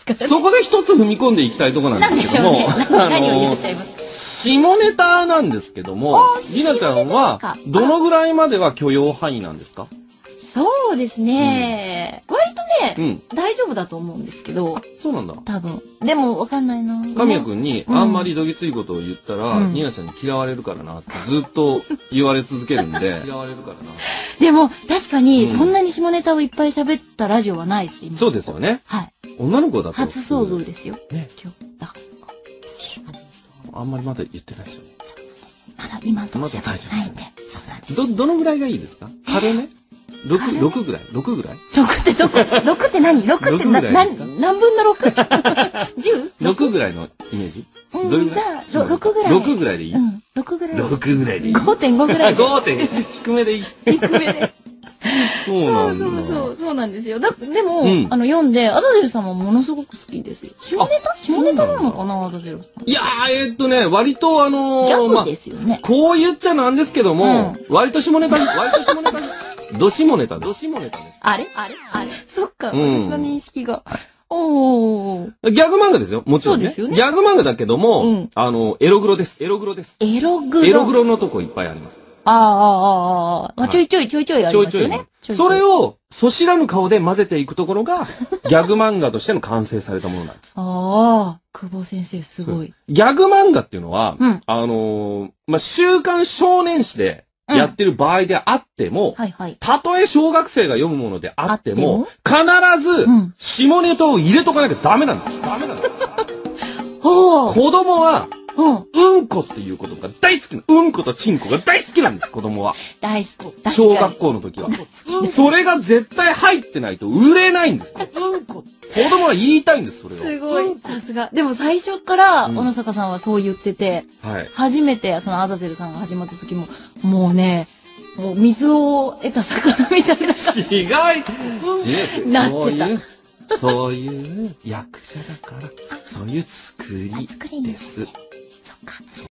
ですからね。 そこで一つ踏み込んでいきたいところなんですけども、 何を言っちゃいます下ネタなんですけども、りなちゃんは下ネタですかどのぐらいまでは許容範囲なんですか？ そうですね。割とね、 うん。 大丈夫だと思うんですけど、 そうなんだ。 多分。でも、わかんないな。 神谷くんにあんまりどぎついことを言ったら、 うんりなちゃんに嫌われるからなってずっと言われ続けるんで。嫌われるからな。 でも、確かに、 うんそんなに下ネタをいっぱい喋ったラジオはないです、今。 そうですよね。 はい。 女の子だと。 初遭遇ですよ。 ね。 今日。だから。 あんまりまだ言ってないですよね。 まだ今のところまだ大丈夫ですよないんで。そうなんです。 どのぐらいがいいですか？軽め ?6 ぐらい ?6 ぐらい 6ってどこ ?6 って何 ?6 って 6ぐらいですか何分の 6?10? 6ぐらいのイメージ？ うんどれぐらいじゃあ6ぐらい 6ぐらいでいい？ うん、6ぐらい。 6ぐらいでいい？ 5.5ぐらいで。 5点低めでいい？ 低めで。 そうなんだ。 そうなんですよ。でも、 うん読んで、アザゼルさんもものすごく好きですよ。下ネタなのかな、アザゼルさん。 いや割とギャグですよね。 こう言っちゃなんですけども、 う割と下ネタです。割と下ネタです。ど下ネタです。ど下ネタです。 あれそっか、 うん私の認識が。おー。 ギャグ漫画ですよ。もちろんね。 そうですよねギャグ漫画だけども、 うんエログロです。エログロです。 エログロ。 エログロのとこいっぱいあります。 まあ、ちょいちょいありますよね。 それを、そしらぬ顔で混ぜていくところが、ギャグ漫画としての完成されたものなんです。 久保先生すごい。 ギャグ漫画っていうのは、 うん週刊少年誌でやってる場合であっても、 はいはい。 たとえ小学生が読むものであっても、必ずうん、 下ネタを入れとかなきゃダメなんです。ダメなんです。 ほう。 子供は、 うん。 うんこっていうことが大好きな、うんことちんこが大好きなんです、子供は。 大好き。 小学校の時は。それが絶対入ってないと売れないんです。うんこ。子供は言いたいんです、それを。 すごい。さすが。でも最初から、 うん小野坂さんはそう言ってて、 はい。 初めて、そのアザゼルさんが始まった時も、もうね、もう水を得た魚みたいな。 違う。 なってたそういう役者だから、そういう作り作りにです。 そっか。